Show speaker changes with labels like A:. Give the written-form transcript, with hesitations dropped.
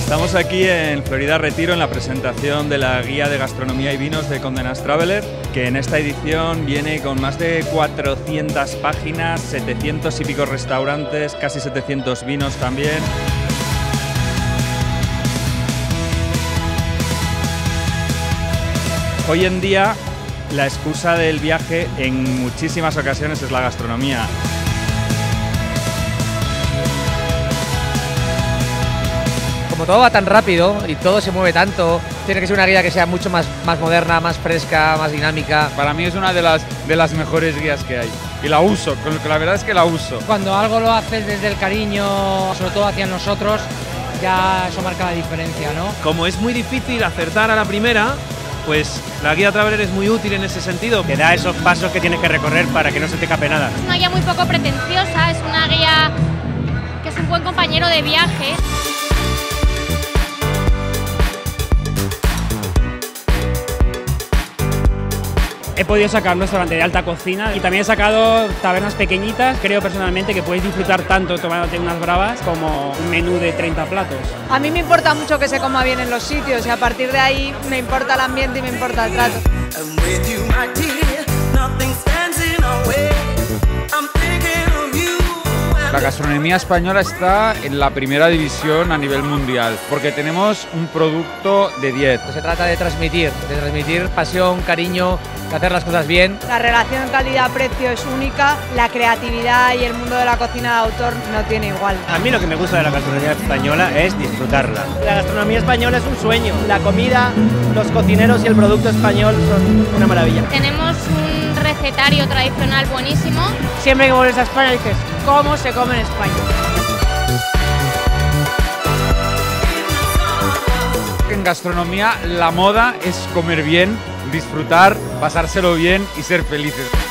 A: Estamos aquí en Florida Retiro en la presentación de la guía de gastronomía y vinos de Condé Nast Traveler, que en esta edición viene con más de 400 páginas, 700 y pico restaurantes, casi 700 vinos también. Hoy en día la excusa del viaje en muchísimas ocasiones es la gastronomía.
B: Como todo va tan rápido y todo se mueve tanto, tiene que ser una guía que sea mucho más moderna, más fresca, más dinámica.
C: Para mí es una de las mejores guías que hay y la uso, la verdad es que la uso.
D: Cuando algo lo haces desde el cariño, sobre todo hacia nosotros, ya eso marca la diferencia, ¿no?
E: Como es muy difícil acertar a la primera, pues la guía Traveler es muy útil en ese sentido.
F: Te da esos pasos que tienes que recorrer para que no se te escape nada.
G: Es una guía muy poco pretenciosa, es una guía que es un buen compañero de viaje.
H: He podido sacar un restaurante de alta cocina y también he sacado tabernas pequeñitas. Creo personalmente que puedes disfrutar tanto tomándote unas bravas como un menú de 30 platos.
I: A mí me importa mucho que se coma bien en los sitios y a partir de ahí me importa el ambiente y me importa el trato.
C: La gastronomía española está en la primera división a nivel mundial, porque tenemos un producto de 10.
B: Se trata de transmitir pasión, cariño, de hacer las cosas bien.
I: La relación calidad-precio es única, la creatividad y el mundo de la cocina de autor no tiene igual.
F: A mí lo que me gusta de la gastronomía española es disfrutarla.
E: La gastronomía española es un sueño. La comida, los cocineros y el producto español son una maravilla.
G: Tenemos un recetario tradicional buenísimo.
I: Siempre que vuelves a España dices, ¿cómo se come en España?
C: En gastronomía la moda es comer bien, disfrutar, pasárselo bien y ser felices.